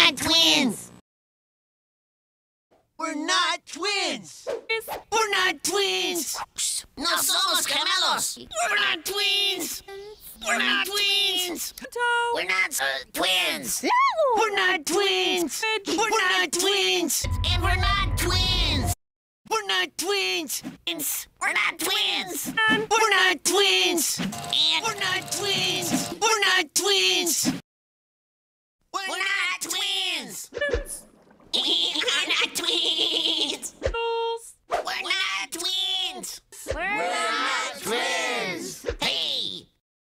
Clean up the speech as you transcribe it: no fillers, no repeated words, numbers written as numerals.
not twins. We're not twins. We're not twins. No somos gemelos. We're not twins. We're not twins. We're not twins. We're not twins. We're not twins. And we're not twins. We're not twins. We're not twins. We're not twins. And we're not twins. We're not twins. We're not